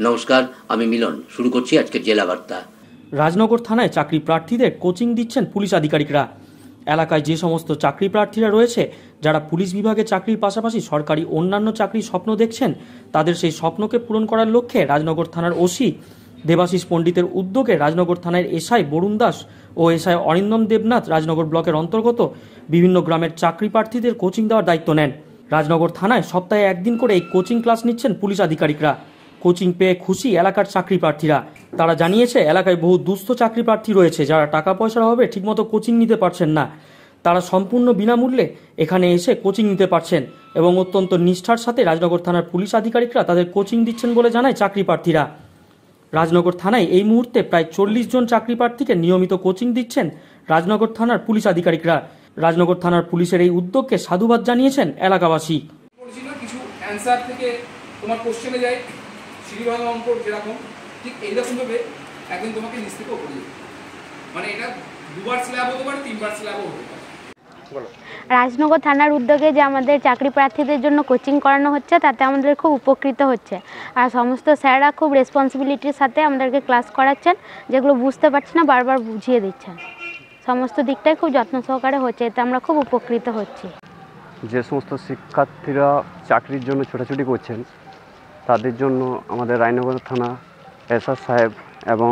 নমস্কার, আমি মিলন। শুরু করছি আজকের জেলা বার্তা। রাজনগর থানায় চাকরি প্রার্থীদের কোচিং দিচ্ছেন পুলিশ আধিকারিকরা। এলাকায় যে সমস্ত চাকরি প্রার্থীরা রয়েছে, যারা পুলিশ বিভাগে চাকরির পাশাপাশি সরকারি অন্যান্য চাকরির স্বপ্ন দেখছেন, তাদের সেই স্বপ্নকে পূরণ করার লক্ষ্যে রাজনগর থানার ওসি দেবাশিস পণ্ডিতের উদ্যোগে রাজনগর থানার এসআই বরুণ দাস ও এসআই অরিন্দম দেবনাথ রাজনগর ব্লকের অন্তর্গত বিভিন্ন গ্রামের চাকরি প্রার্থীদের কোচিং দেওয়ার দায়িত্ব নেন। রাজনগর থানায় সপ্তাহে একদিন করে এই কোচিং ক্লাস নিচ্ছেন পুলিশ আধিকারিকরা। কোচিং পেয়ে খুশি এলাকার চাকরি প্রার্থীরা। তারা জানিয়েছে, এলাকায় বহু দুস্থ চাকরি প্রার্থী রয়েছে, যারা টাকা পয়সার অভাবে ঠিকমতো কোচিং নিতে পারছেন না। তারা সম্পূর্ণ বিনামূল্যে এখানে এসে কোচিং নিতে পারছেন এবং অত্যন্ত নিষ্ঠার সাথে রাজনগর থানার পুলিশ আধিকারিকরা তাদের কোচিং দিচ্ছেন বলে জানায় চাকরি প্রার্থীরা। রাজনগর থানায় এই মুহূর্তে প্রায় 40 জন চাকরি প্রার্থীকে নিয়মিত কোচিং দিচ্ছেন রাজনগর থানার পুলিশ আধিকারিকরা। রাজনগর থানার পুলিশের এই উদ্যোগকে সাধুবাদ জানিয়েছেন এলাকাবাসী। কিছু অ্যান্সার থেকে তোমার কোশ্চেনে যায় সিঁড়িভাঙা অঙ্ক যেরকম, ঠিক এইরকমভাবে একদিন তোমাকে নিচ থেকেও করে দেবে। মানে এটা 2বার স্ল্যাব হতে পারে, 3বার স্ল্যাবও হতে পারে। রাজনগর থানার উদ্যোগে যে আমাদের চাকরি প্রার্থীদের জন্য কোচিং করানো হচ্ছে, তাতে আমাদের খুব উপকৃত হচ্ছে। আর সমস্ত স্যাররা খুব রেসপন্সিবিলিটির সাথে আমাদেরকে ক্লাস করাচ্ছেন, যেগুলো বুঝতে পারছি না বারবার বুঝিয়ে দিচ্ছেন। সমস্ত দিকটাই খুব যত্ন সহকারে হচ্ছে, এতে আমরা খুব উপকৃত হচ্ছি। যে সমস্ত শিক্ষার্থীরা চাকরির জন্য ছোটাছুটি করছেন, তাদের জন্য আমাদের রায়নগর থানা এসআর সাহেব এবং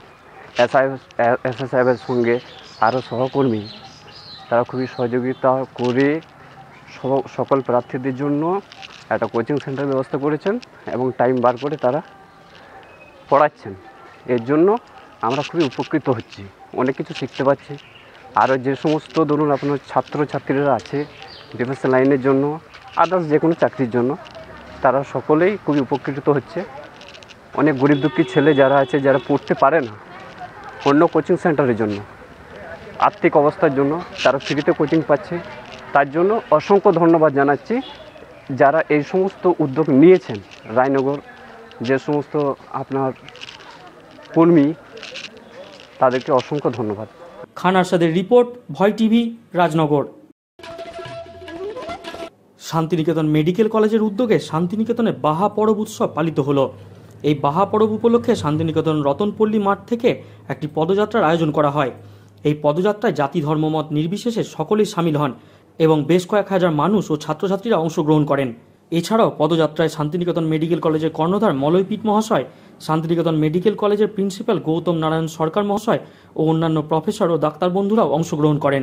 এসআই সাহেবের সঙ্গে আরও সহকর্মী, তারা খুবই সহযোগিতা করে সকল প্রার্থীদের জন্য একটা কোচিং সেন্টার ব্যবস্থা করেছেন এবং টাইম বার করে তারা পড়াচ্ছেন। এর জন্য আমরা খুবই উপকৃত হচ্ছি, অনেক কিছু শিখতে পারছি। আরও যে সমস্ত ধরুন আপনার ছাত্রছাত্রীরা আছে ডিফেন্স লাইনের জন্য, আদার্স যে কোনো চাকরির জন্য, তারা সকলেই খুবই উপকৃত হচ্ছে। অনেক গরিব দুঃখী ছেলে যারা আছে, যারা পড়তে পারে না, অন্য কোচিং সেন্টারের জন্য আর্থিক অবস্থার জন্য তারা ফ্রিতে কোচিং পাচ্ছে। তার জন্য অসংখ্য ধন্যবাদ জানাচ্ছি যারা এই সমস্ত উদ্যোগ নিয়েছেন। রায়নগর যে সমস্ত আপনার কর্মী, তাদেরকে অসংখ্য ধন্যবাদ। খান আরশাদের রিপোর্ট, ভয় টিভি, রাজনগর। শান্তিনিকেতন মেডিকেল কলেজের উদ্যোগে শান্তিনিকেতনে বাহা পরব উৎসব পালিত হলো। এই বাহা পরব উপলক্ষে শান্তিনিকেতন রতনপল্লী মাঠ থেকে একটি পদযাত্রার আয়োজন করা হয়। এই পদযাত্রায় জাতি ধর্মমত নির্বিশেষে সকলেই সামিল হন এবং বেশ কয়েক হাজার মানুষ ও ছাত্রছাত্রীরা অংশগ্রহণ করেন। এছাড়াও পদযাত্রায় শান্তিনিকেতন মেডিকেল কলেজের কর্ণধার মলয়পীঠ মহাশয়, শান্তিনিকেতন মেডিকেল কলেজের প্রিন্সিপাল গৌতম নারায়ণ সরকার মহাশয় ও অন্যান্য প্রফেসর ও ডাক্তার বন্ধুরাও অংশগ্রহণ করেন।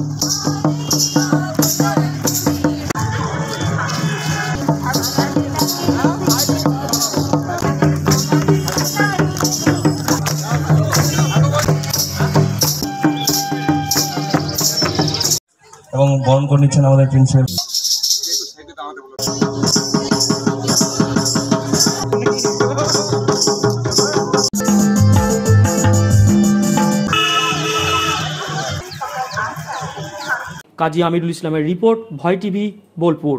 এবং বরণ করে নিচ্ছেন আমাদের প্রিন্সিপাল। কাজী আমিরুল ইসলামের রিপোর্ট, ভয় টিভি, বোলপুর।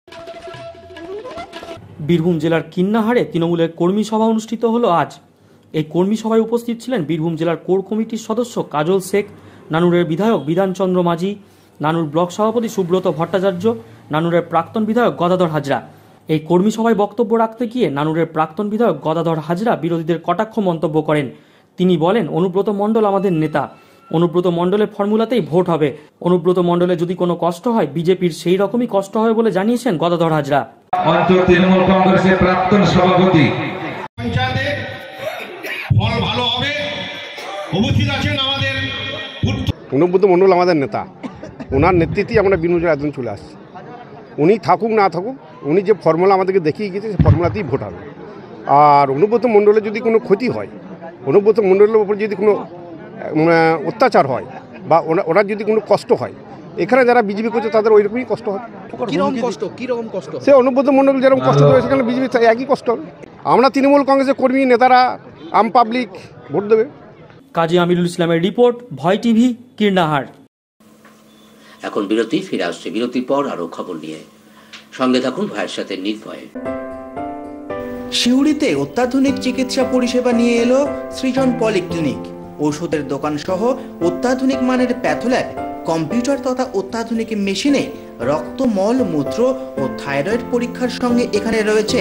বীরভূম জেলার কিন্নাহারে তৃণমূলের কর্মী সভা অনুষ্ঠিত হলো আজ। এই কর্মী সভায় উপস্থিত ছিলেন বীরভূম জেলার কোর কমিটির সদস্য কাজল শেখ, নানুরের বিধায়ক বিধানচন্দ্র মাঝি, নানুর ব্লক সভাপতি সুব্রত ভট্টাচার্য, নানুরের প্রাক্তন বিধায়ক গদাধর হাজরা। এই কর্মী সভায় বক্তব্য রাখতে গিয়ে নানুরের প্রাক্তন বিধায়ক গদাধর হাজরা বিরোধীদের কটাক্ষ মন্তব্য করেন। তিনি বলেন, অনুব্রত মণ্ডল আমাদের নেতা, অনুব্রত মণ্ডলের ফর্মুলাতেই ভোট হবে। অনুব্রত মণ্ডলের যদি কোনো কষ্ট হয়, বিজেপির সেই রকমই কষ্ট হবে বলে জানিয়েছেন গদাধর হাজরা। তৃণমূল কংগ্রেসের প্রাক্তন সভাপতি, পঞ্চায়েতে ফল ভালো হবে। উপস্থিত আছেন আমাদের অনুব্রত মণ্ডল আমাদের নেতা, ওনার নেতৃত্বেই আমরা বিনোদন একজন চলে আসছি। উনি থাকুক না থাকুক, উনি যে ফর্মুলা আমাদেরকে দেখিয়ে গেছে, সেই ফর্মুলাতেই ভোট হবে। আর অনুব্রত মণ্ডলের যদি কোনো ক্ষতি হয়, অনুব্রত মণ্ডলের উপর যদি কোনো অত্যাচার হয় বা ওনার যদি কোনো কষ্ট হয়, এখানে যারা বিজেপি করছে তাদের ওই রকমই কষ্ট হবে। কিরকম কষ্ট? সে অনুব্রত মণ্ডল যেরকম কষ্ট করে, সেখানে বিজেপি একই কষ্ট হবে। আমরা তৃণমূল কংগ্রেসের কর্মী, নেতারা, আম পাবলিক ভোট দেবে। কাজী আমিরুল ইসলামের রিপোর্ট, ভয় টিভি, কীর্ণাহার। এখন বিরতি, ফিরে আসছে বিরতির পর আরো খবর নিয়ে। সঙ্গে থাকুন ভয়ের সাথে নির্ভয়ে। সিউড়িতে অত্যাধুনিক চিকিৎসা পরিষেবা নিয়ে এলো সৃজন পলিক্লিনিক। ওষুধের দোকান সহ অত্যাধুনিক মানের প্যাথোল্যাব, কম্পিউটার তথা অত্যাধুনিক মেশিনে রক্ত, মল, মূত্র ও থাইরয়েড পরীক্ষার সঙ্গে এখানে রয়েছে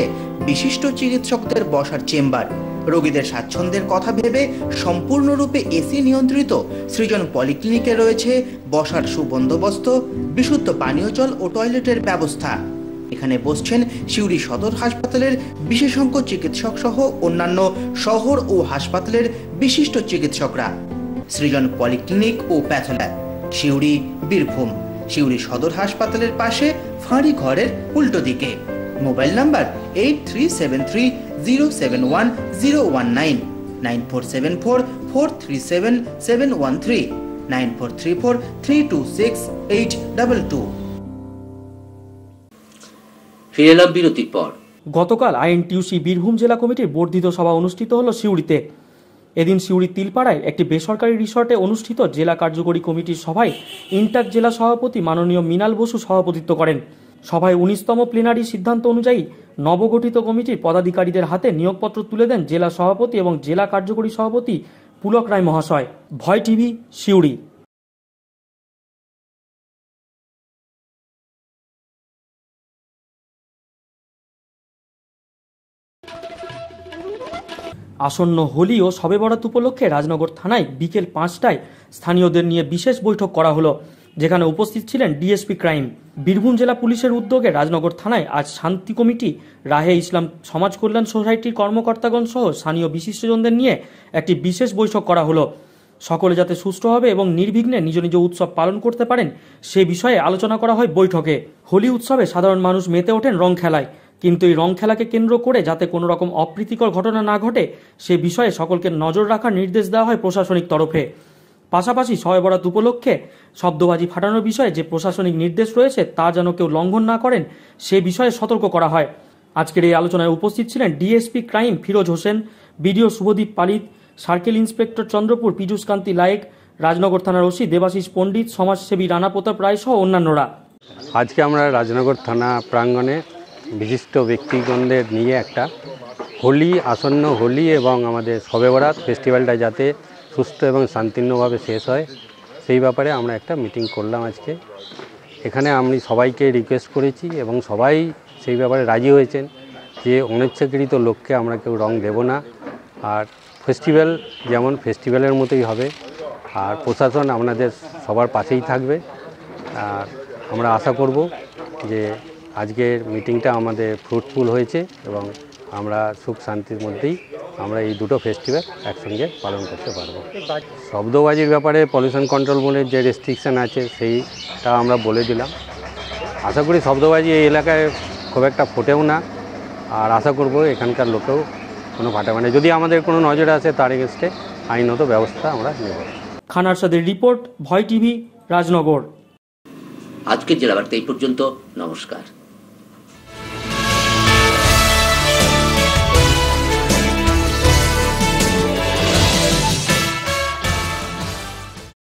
বিশিষ্ট চিকিৎসকদের বসার চেম্বার। রোগীদের স্বাচ্ছন্দ্যের কথা ভেবে সম্পূর্ণরূপে এসি নিয়ন্ত্রিত সৃজন পলিক্লিনিকে রয়েছে বসার সুবন্দোবস্ত, বিশুদ্ধ পানীয় জল ও টয়লেটের ব্যবস্থা। এখানে বসছেন সিউড়ি সদর হাসপাতালের বিশেষজ্ঞ চিকিৎসক সহ অন্যান্য শহর ও হাসপাতালের বিশিষ্ট চিকিৎসকরা। সৃজন পলিক্লিনিক ও প্যাথোল্যাব, সিউড়ি, বীরভূম। সিউড়ি সদর হাসপাতালের পাশে ফাঁড়ি ঘরের উল্টো দিকে। Mobile number 8373071019, 9474437713, 9434326822। ফিরে এলাম বিরতির পর। গতকাল আইএনটিইউসি বীরভূম জেলা কমিটির বর্ধিত সভা অনুষ্ঠিত হল সিউড়িতে। এদিন সিউড়ি তিলপাড়ায় একটি বেসরকারি রিসর্টে অনুষ্ঠিত জেলা কার্যকরী কমিটির সভায় ইন্টাক জেলা সভাপতি মাননীয় মৃণাল বসু সভাপতিত্ব করেন। সভায় 19তম প্লেনারি সিদ্ধান্ত অনুযায়ী নবগঠিত কমিটির পদাধিকারীদের হাতে নিয়োগপত্র তুলে দেন জেলা সভাপতি এবং জেলা কার্যকরী সভাপতি পুলক রায় মহাশয়। ভয় টিভি, সিউড়ি। আসন্ন হোলি ও শবে বরাত উপলক্ষে রাজনগর থানায় বিকেল 5টায় স্থানীয়দের নিয়ে বিশেষ বৈঠক করা হলো, যেখানে উপস্থিত ছিলেন ডিএসপি ক্রাইম। বীরভূম জেলা পুলিশের উদ্যোগে রাজনগর থানায় আজ শান্তি কমিটি, রাহে ইসলাম সমাজ কল্যাণ সোসাইটির কর্মকর্তাগণ সহ স্থানীয় বিশিষ্টজনদের নিয়ে একটি বিশেষ বৈঠক করা হলো। সকলে যাতে সুষ্ঠুভাবে এবং নির্বিঘ্নে নিজ নিজ উৎসব পালন করতে পারেন সে বিষয়ে আলোচনা করা হয় বৈঠকে। হোলি উৎসবে সাধারণ মানুষ মেতে ওঠেন রং খেলায়, কিন্তু এই রং খেলাকে কেন্দ্র করে যাতে কোনো রকম অপ্রীতিকর ঘটনা না ঘটে সে বিষয়ে সকলকে নজর রাখার নির্দেশ দেওয়া হয় প্রশাসনিক তরফে। পাশাপাশি শবে বরাত উপলক্ষে শব্দবাজি ফাটানোর বিষয়ে যে প্রশাসনিক নির্দেশ রয়েছে তা যেন কেউ লঙ্ঘন না করেন সে বিষয়ে সতর্ক করা হয়। আজকের এই আলোচনায় উপস্থিত ছিলেন DSP crime Firoz Hossain, BDO Subhadip Palit, circle inspector Chandrapur Piyush Kanti Layek, Rajnagar থানার ওসি দেবাশিস পণ্ডিত, সমাজসেবী রানা প্রতাপ রায় সহ অন্যান্যরা। আজকে আমরা রাজনগর থানা প্রাঙ্গণে বিশিষ্ট ব্যক্তিগণদের নিয়ে একটা হোলি, আসন্ন হোলি এবং আমাদের শবে বরাত ফেস্টিভ্যালটা যাতে সুস্থ এবং শান্তিপূর্ণভাবে শেষ হয় সেই ব্যাপারে আমরা একটা মিটিং করলাম আজকে। এখানে আমি সবাইকে রিকোয়েস্ট করেছি এবং সবাই সেই ব্যাপারে রাজি হয়েছেন যে অনিচ্ছাকৃত লোককে আমরা কেউ রং দেব না, আর ফেস্টিভ্যাল যেমন ফেস্টিভ্যালের মতোই হবে, আর প্রশাসন আপনাদের সবার পাশেই থাকবে। আর আমরা আশা করব যে আজকের মিটিংটা আমাদের ফ্রুটফুল হয়েছে এবং আমরা সুখ শান্তির মধ্যেই আমরা এই দুটো ফেস্টিভ্যাল একসঙ্গে পালন করতে পারবো। শব্দবাজির ব্যাপারে পলিউশন কন্ট্রোল বোর্ডের যে রেস্ট্রিকশান আছে সেইটা আমরা বলে দিলাম। আশা করি শব্দবাজি এই এলাকায় খুব একটা ফোটেও না, আর আশা করব এখানকার লোকেও কোনো ফাটাফাটি যদি আমাদের কোনো নজরে আসে তার এগেনস্টে আইনত ব্যবস্থা আমরা নেব। খানার সাথে রিপোর্ট, ভয় টিভি, রাজনগর। আজকের জেলা বার্তা এই পর্যন্ত। নমস্কার।